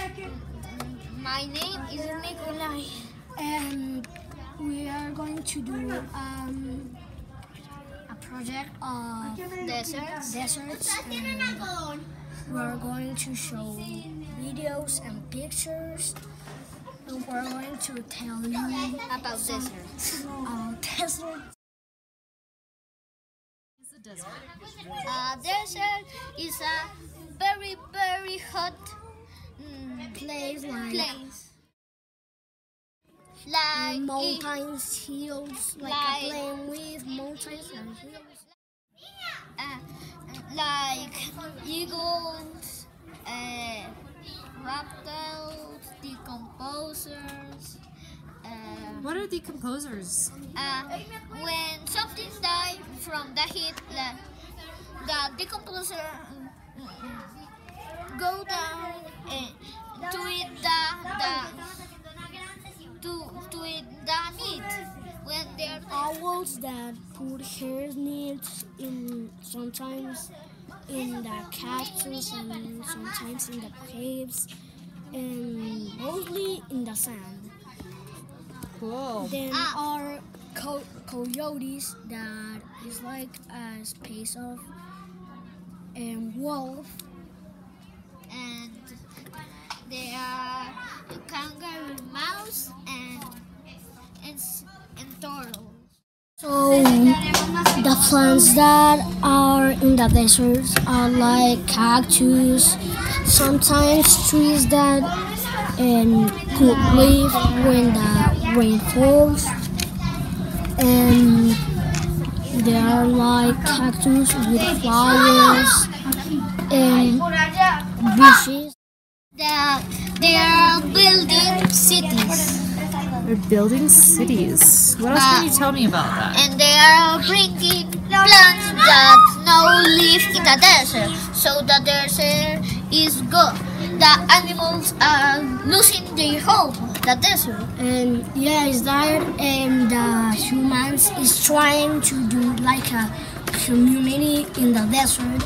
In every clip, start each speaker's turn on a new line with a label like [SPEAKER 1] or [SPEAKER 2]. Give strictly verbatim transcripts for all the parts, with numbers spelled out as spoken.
[SPEAKER 1] My name is Niko, and we are going to do um, a project of deserts. deserts and we are going to show videos and pictures, and we're going to tell you
[SPEAKER 2] About deserts.
[SPEAKER 1] about deserts.
[SPEAKER 2] Desert.
[SPEAKER 1] A desert is a very, very hot mm, Place like place. Like mountains, hills, like, like- a plain with mountains and hills.
[SPEAKER 2] Uh, like eagles, uh, reptiles, decomposers. Uh,
[SPEAKER 3] What are decomposers?
[SPEAKER 2] uh, when something dies from the heat, like, the decomposer uh, go down and to eat the, the to to eat the meat when they're
[SPEAKER 1] Owls that put hair nets in sometimes in the cactus and sometimes in the caves and mostly in the sand.
[SPEAKER 3] Cool.
[SPEAKER 1] Then
[SPEAKER 2] Ah.
[SPEAKER 1] are co- coyotes that is like a space of and wolf.
[SPEAKER 2] and they are kangaroo mouse and and s- and turtle.
[SPEAKER 1] So the plants that are in the deserts are like cactus, sometimes trees that and could live when the rain falls, and they are like cactus with flowers and bushes.
[SPEAKER 2] The, they are building cities
[SPEAKER 3] They're building cities. What else can you tell me about that?
[SPEAKER 2] and they are bringing plants that now live in the desert. So the desert is good. The animals are losing their home, the desert.
[SPEAKER 1] And yeah, it's that, and the humans is trying to do like a community in the desert.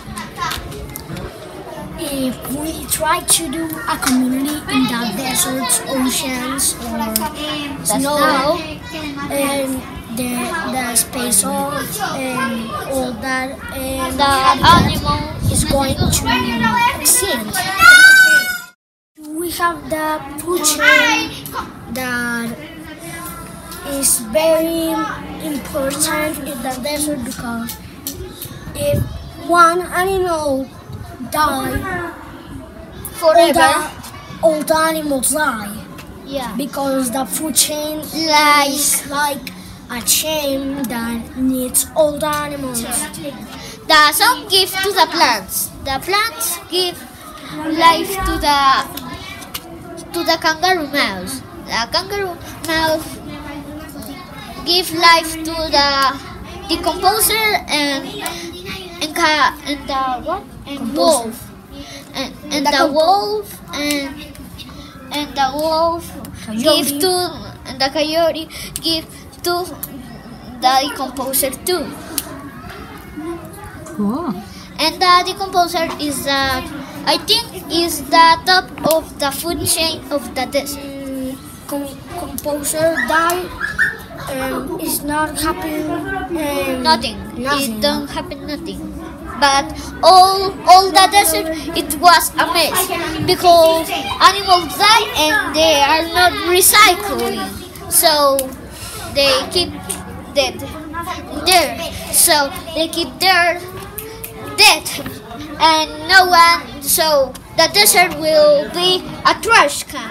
[SPEAKER 1] If we try to do a community in the deserts, oceans, or snow, and the the space of and all that, and
[SPEAKER 2] The animals
[SPEAKER 1] is going to extinct. We have the food chain that is very important in the desert because if one animal die, all
[SPEAKER 2] forever.
[SPEAKER 1] the, all the animals die
[SPEAKER 2] Yeah.
[SPEAKER 1] because the food chain
[SPEAKER 2] Like
[SPEAKER 1] is like a chain that needs all the animals.
[SPEAKER 2] the sun gives to the plants. The plants give life to the to the kangaroo mouse. The kangaroo mouse give life to the decomposer and and, ca- and the what and wolf and, and the wolf and and the wolf give
[SPEAKER 1] Coyote.
[SPEAKER 2] to and the coyote give to the decomposer too.
[SPEAKER 3] Cool.
[SPEAKER 2] And the decomposer is that I think is the top of the food chain of the desert.
[SPEAKER 1] Mm, com- composer die and it's not happening. And
[SPEAKER 2] Nothing.
[SPEAKER 1] Nothing.
[SPEAKER 2] It don't happen nothing. But all all the desert it was a mess because animals die and they are not recycling. So they keep dead there. So they keep their dead and no one, so the desert will be a trash can.